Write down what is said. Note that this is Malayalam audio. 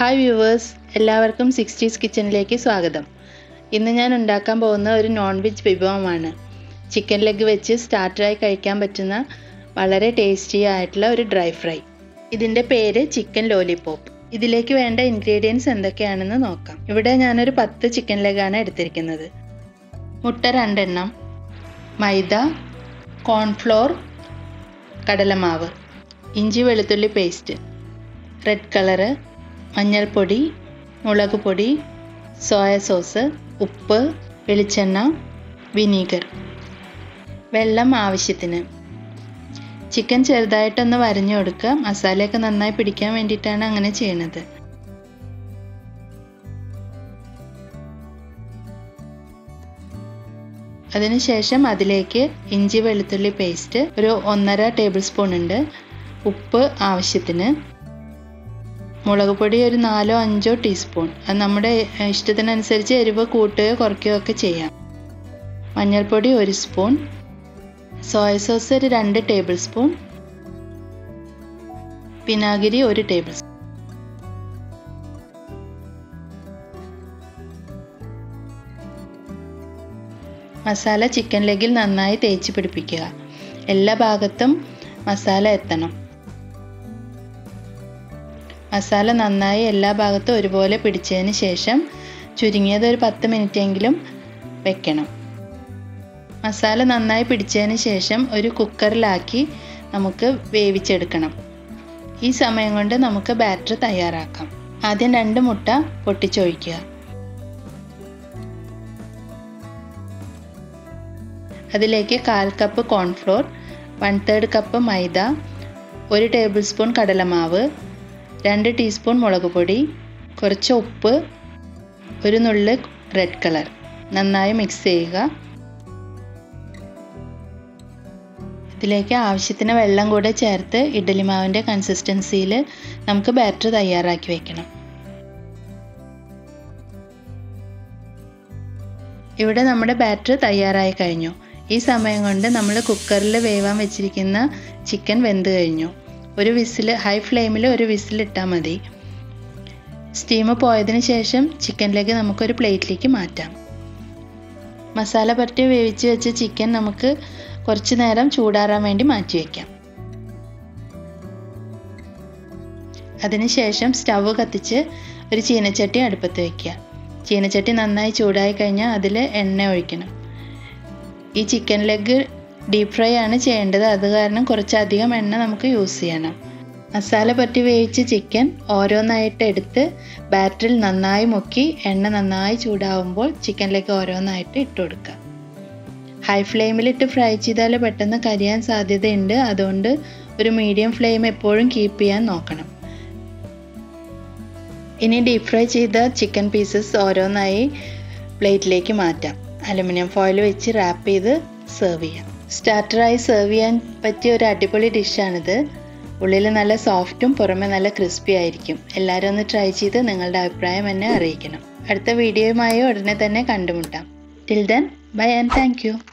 ഹായ് വ്യൂവേഴ്സ്, എല്ലാവർക്കും 60s കിച്ചണിലേക്ക് സ്വാഗതം. ഇന്ന് ഞാൻ ഉണ്ടാക്കാൻ പോകുന്ന ഒരു നോൺ വെജ് വിഭവമാണ്. ചിക്കൻ ലെഗ് വെച്ച് സ്റ്റാർട്ടറായി കഴിക്കാൻ പറ്റുന്ന വളരെ ടേസ്റ്റി ആയിട്ടുള്ള ഒരു ഡ്രൈ ഫ്രൈ. ഇതിൻ്റെ പേര് ചിക്കൻ ലോലിപോപ്പ്. ഇതിലേക്ക് വേണ്ട ഇൻഗ്രീഡിയൻസ് എന്തൊക്കെയാണെന്ന് നോക്കാം. ഇവിടെ ഞാനൊരു 10 ചിക്കൻ ലെഗാണ് എടുത്തിരിക്കുന്നത്. മുട്ട 2 എണ്ണം, മൈദ, കോൺഫ്ലോർ, കടലമാവ്, ഇഞ്ചി വെളുത്തുള്ളി പേസ്റ്റ്, റെഡ് കളറ്, മഞ്ഞൾപ്പൊടി, മുളക് പൊടി, സോയ സോസ്, ഉപ്പ്, വെളിച്ചെണ്ണ, വിനീഗർ, വെള്ളം ആവശ്യത്തിന്. ചിക്കൻ ചെറുതായിട്ടൊന്ന് വരഞ്ഞു കൊടുക്കുക. മസാലയൊക്കെ നന്നായി പിടിക്കാൻ വേണ്ടിയിട്ടാണ് അങ്ങനെ ചെയ്യുന്നത്. അതിനുശേഷം അതിലേക്ക് ഇഞ്ചി വെളുത്തുള്ളി പേസ്റ്റ് ഒരു 1.5 ടേബിൾ സ്പൂൺ ഉണ്ട്, ഉപ്പ് ആവശ്യത്തിന്, മുളക് പൊടി ഒരു 4-5 ടീസ്പൂൺ. അത് നമ്മുടെ ഇഷ്ടത്തിനനുസരിച്ച് എരിവ് കൂട്ടുകയോ കുറയ്ക്കുകയോ ഒക്കെ ചെയ്യാം. മഞ്ഞൾപ്പൊടി 1 സ്പൂൺ, സോയ സോസ് ഒരു 2 ടേബിൾ സ്പൂൺ, വിനാഗിരി 1 ടേബിൾ സ്പൂൺ. മസാല ചിക്കൻ ലെഗിൽ നന്നായി തേച്ച് പിടിപ്പിക്കുക. എല്ലാ ഭാഗത്തും മസാല എത്തണം. മസാല നന്നായി എല്ലാ ഭാഗത്തും ഒരുപോലെ പിടിച്ചതിന് ശേഷം ചുരുങ്ങിയത് ഒരു 10 മിനിറ്റെങ്കിലും വെക്കണം. മസാല നന്നായി പിടിച്ചതിന് ശേഷം ഒരു കുക്കറിലാക്കി നമുക്ക് വേവിച്ചെടുക്കണം. ഈ സമയം കൊണ്ട് നമുക്ക് ബാറ്റർ തയ്യാറാക്കാം. ആദ്യം 2 മുട്ട പൊട്ടിച്ചൊഴിക്കുക. അതിലേക്ക് 1/4 കപ്പ് കോൺഫ്ലോർ, 1/3 കപ്പ് മൈദ, 1 ടേബിൾ സ്പൂൺ കടലമാവ്, 2 ടീസ്പൂൺ മുളക് പൊടി, കുറച്ച് ഉപ്പ്, ഒരു നുള്ള് റെഡ് കളർ. നന്നായി മിക്സ് ചെയ്യുക. ഇതിലേക്ക് ആവശ്യത്തിന് വെള്ളം കൂടെ ചേർത്ത് ഇഡ്ഡലി മാവിൻ്റെ കൺസിസ്റ്റൻസിയിൽ നമുക്ക് ബാറ്റർ തയ്യാറാക്കി വെക്കണം. ഇവിടെ നമ്മുടെ ബാറ്റർ തയ്യാറായി കഴിഞ്ഞു. ഈ സമയം കൊണ്ട് നമ്മൾ കുക്കറിൽ വേവാൻ വെച്ചിരിക്കുന്ന ചിക്കൻ വെന്ത് കഴിഞ്ഞു. ഒരു വിസിൽ, ഹൈ ഫ്ലെയിമിൽ ഒരു വിസിലിട്ടാൽ മതി. സ്റ്റീം പോയതിന് ശേഷം ചിക്കൻ ലെഗ് നമുക്കൊരു പ്ലേറ്റിലേക്ക് മാറ്റാം. മസാല പുരട്ടി വേവിച്ച് വെച്ച ചിക്കൻ നമുക്ക് കുറച്ച് നേരം ചൂടാറാൻ വേണ്ടി മാറ്റി വയ്ക്കാം. അതിനുശേഷം സ്റ്റവ് കത്തിച്ച് ഒരു ചീനച്ചട്ടി അടുപ്പത്ത് വയ്ക്കുക. ചീനച്ചട്ടി നന്നായി ചൂടായി കഴിഞ്ഞാൽ അതിൽ എണ്ണ ഒഴിക്കണം. ഈ ചിക്കൻ ലെഗ് ഡീപ്പ് ഫ്രൈ ആണ് ചെയ്യേണ്ടത്. അത് കാരണം കുറച്ചധികം എണ്ണ നമുക്ക് യൂസ് ചെയ്യണം. മസാല പുരട്ടി വേവിച്ച ചിക്കൻ ഓരോന്നായിട്ട് എടുത്ത് ബാറ്ററിൽ നന്നായി മുക്കി എണ്ണ നന്നായി ചൂടാവുമ്പോൾ ചിക്കൻ ലെഗ് ഓരോന്നായിട്ട് ഇട്ട് കൊടുക്കുക. ഹൈ ഫ്ലെയിമിലിട്ട് ഫ്രൈ ചെയ്താൽ പെട്ടെന്ന് കരിയാൻ സാധ്യതയുണ്ട്. അതുകൊണ്ട് ഒരു മീഡിയം ഫ്ലെയിം എപ്പോഴും കീപ്പ് ചെയ്യാൻ നോക്കണം. ഇനി ഡീപ്പ് ഫ്രൈ ചെയ്ത ചിക്കൻ പീസസ് ഓരോന്നായി പ്ലേറ്റിലേക്ക് മാറ്റാം. അലുമിനിയം ഫോയിൽ വെച്ച് റാപ്പ് ചെയ്ത് സെർവ് ചെയ്യാം. സ്റ്റാർട്ടറായി സെർവ് ചെയ്യാൻ പറ്റിയ ഒരു അടിപൊളി ഡിഷാണിത്. ഉള്ളിൽ നല്ല സോഫ്റ്റും പുറമെ നല്ല ക്രിസ്പി ആയിരിക്കും. എല്ലാവരും ഒന്ന് ട്രൈ ചെയ്ത് നിങ്ങളുടെ അഭിപ്രായം എന്നെ അറിയിക്കണം. അടുത്ത വീഡിയോയുമായി ഉടനെ തന്നെ കണ്ടുമുട്ടാം. Till then, bye and thank U.